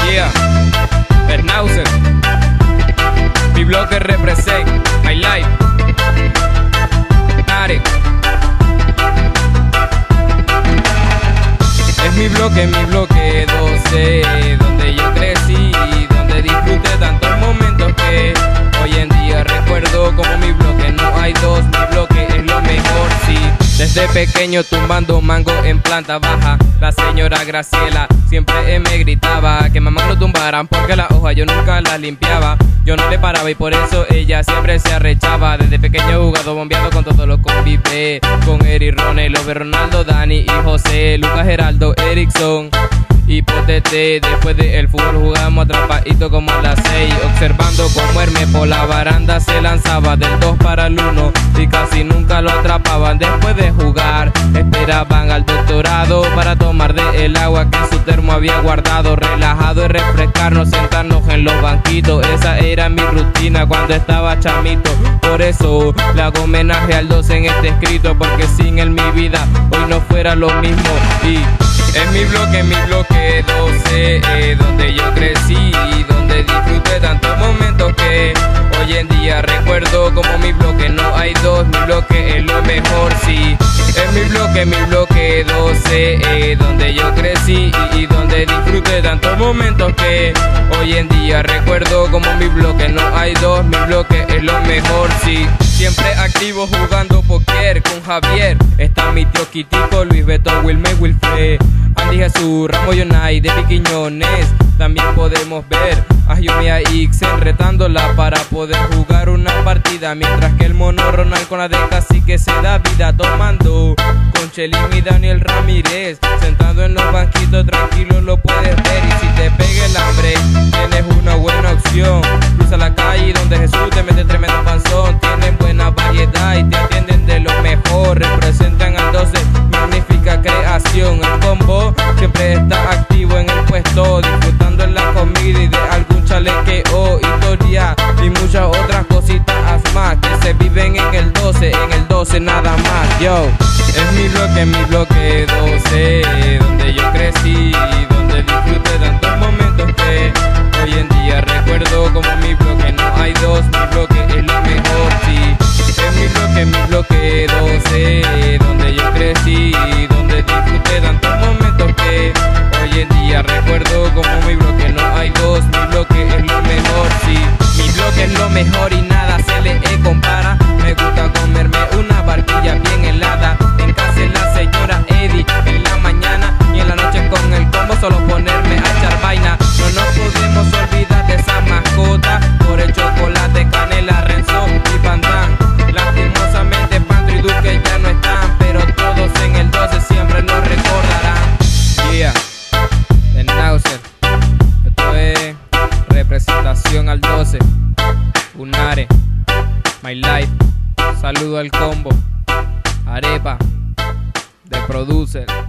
Yeah, Bernauser, mi bloque represent, my life, Are. Es mi bloque 12, donde yo crecí, donde disfruté tantos momentos que hoy en día recuerdo como mi bloque no hay dos, mi bloque es lo mejor, sí. Desde pequeño tumbando mango en planta baja, la señora Graciela siempre me gritaba que mamá lo tumbaran porque las hojas yo nunca las limpiaba. Yo no le paraba y por eso ella siempre se arrechaba. Desde pequeño he jugado bombeando con todos los convive, con Eric, Ronel, Lobe, Ronaldo, Dani y José, Lucas, Geraldo, Erickson y Potete. Después del fútbol jugamos atrapadito como a las 6, observando cómo Hermes por la baranda se lanzaba del 2 para el 1 y casi nunca lo atrapaban. Después de jugar esperaban al doctorado para tomar de el agua que en su termo había guardado. Relajado y refrescarnos, sentarnos en los banquitos, esa era mi rutina cuando estaba chamito. Por eso le hago homenaje al 12 en este escrito, porque sin él mi vida hoy no fuera lo mismo. Y es mi bloque 12, donde yo crecí y donde disfruté tantos momentos que hoy en día recuerdo como mi bloque no hay dos, mi bloque es lo mejor, sí. Es mi bloque 12, donde yo crecí y donde disfruté tantos momentos que hoy en día recuerdo como mi bloque no hay dos, mi bloque es lo mejor, sí. Siempre activo jugando póker con Javier, está mi tío Quitico, Luis Beto, Wilmer, Wilfred, Andy, Jesús, Ramos, Yonay, de Piquiñones. También podemos ver a Yomi y a Ixen retándola para poder jugar una partida, mientras que el mono Ronald con la de casi que se da vida tomando con Chelín y Daniel Ramírez, sentado en los banquitos tranquilo lo puedes ver. Y si te pega el hambre tienes una buena opción, cruza la calle donde Jesús te mete tremendo panzón. Tienen buena variedad y te atienden de lo mejor, representan al 12, magnífica creación. El combo siempre está activo en el puesto, disfrutando en la comida y de algún chalequeo, historia y muchas otras cositas más que se viven en el 12 nada más. Yo, es mi bloque 12, donde yo crecí y donde disfruté tantos momentos que hoy en día recuerdo como mi bloque no hay dos, mi bloque es lo mejor, sí. Es mi bloque 12, donde yo crecí y donde disfruté tantos momentos que hoy en día recuerdo como mi bloque no hay dos, mi bloque es lo mejor, sí. Mi bloque es lo mejor y nada se le compara. Me gusta comerme una barquilla bien helada en casa de la señora Eddie, en la mañana y en la noche con el combo solo ponerme a echar vaina. No nos podemos olvidar de esa mascota, por el chocolate, canela, Renzo y Pantán. Lastimosamente Pantro y Duque ya no están, pero todos en el 12 siempre nos recordarán. Yeah, Bernauser, esto es representación al 12, Unare, my life. Saludo al combo, Arepa, de Producer.